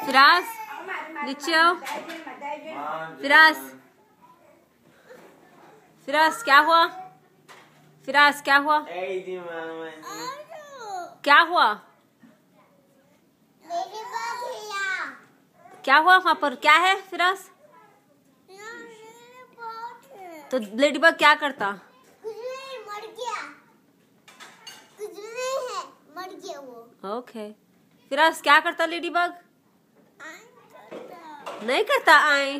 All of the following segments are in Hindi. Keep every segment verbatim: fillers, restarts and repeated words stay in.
फिराज नीचे आओ। फिराज फिराज क्या हुआ? फिराज क्या हुआ? क्या हुआ? क्या हुआ वहाँ पर? क्या है फिराज? तो लेडीबग क्या करता? कुछ नहीं, मर गया। कुछ नहीं है, मर गया वो। ओके फिराज क्या करता लेडीबग? करता। नहीं करता। आए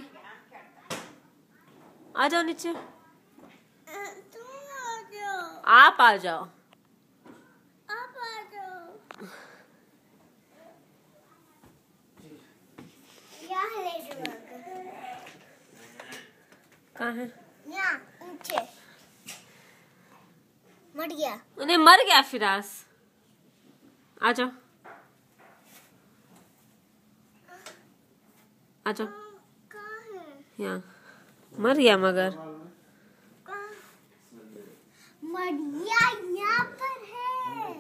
आ जाओ नीचे। तुम आ जाओ। आप आ जाओ। आप आ जाओ। यहाँ है लेडीबग। कहाँ है? यहाँ नीचे। मर गया। उन्हें मर गया फिराज। आ जाओ आ जाओ। कहाँ है? यहाँ मर गया मगर। कहाँ? मर गया, यहाँ पर है।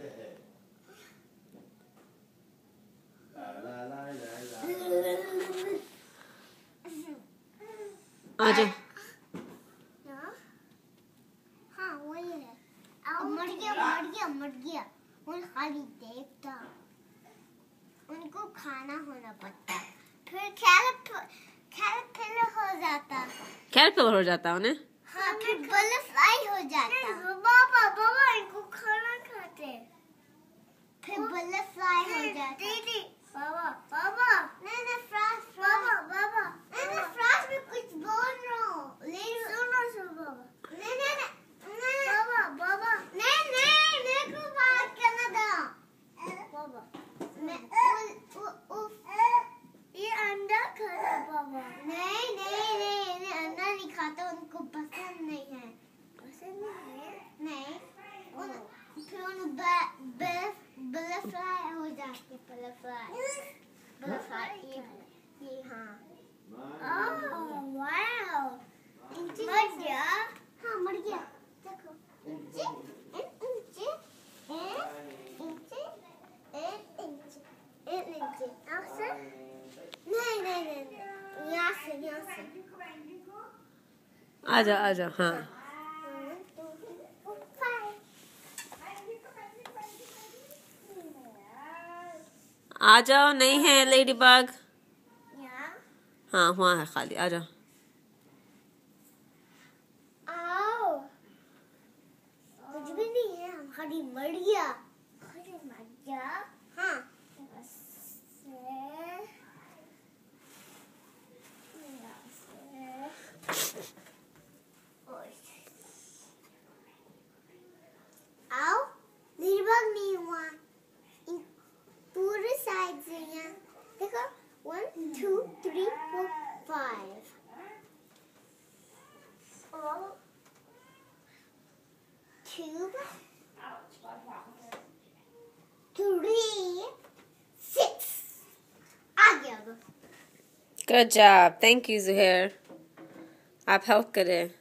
आ जाओ। हाँ वही है। अब मर गया मर गया मर गया। उन खाली देखता। उनको खाना होना पड़ता। फिर कैटरपिलर हो जाता। कैटरपिलर हो जाता उन्हें। हाँ फिर बटरफ्लाई हो जाता। बाबा बाबा इनको खाना खाते। फिर बटरफ्लाई हो जाता। दीदी बाबा बाबा नहीं नहीं फ्रांस बाबा बाबा नहीं नहीं फ्रांस में कुछ बोल रहा हूँ। सुनो सुनो बाबा नहीं नहीं नहीं बाबा बाबा नहीं नहीं मेरे को बात करना दो बाबा। मैं उ, उ, उ, ये अंडा खाता बाबा। नहीं नहीं नहीं नहीं अंडा नहीं खाता। उनको पसंद नहीं है। पसंद नहीं है? नहीं उन फिर उन बटरफ्लाई हो जाते। बटरफ्लाई बटरफ्लाई ये ये हाँ। ओह वाओ मर गया। हाँ मर गया। देखो इंचे इंचे इंचे एक इंच एक इंच ऐसे नहीं नहीं नहीं यहाँ से यहाँ से आ जाओ आ जाओ। हाँ आ जाओ। नहीं है लेडीबग। हाँ वहाँ है खाली। आ जाओ। आओ कुछ भी नहीं है। हम खाली मर गया। खाली मर गया। हाँ आओ लेडीबग नहीं हुआ। पूरे साइड से यहाँ देखो one two three four five और two three six आ गया। Good job. Thank you Zuhair. आप हेल्प करें।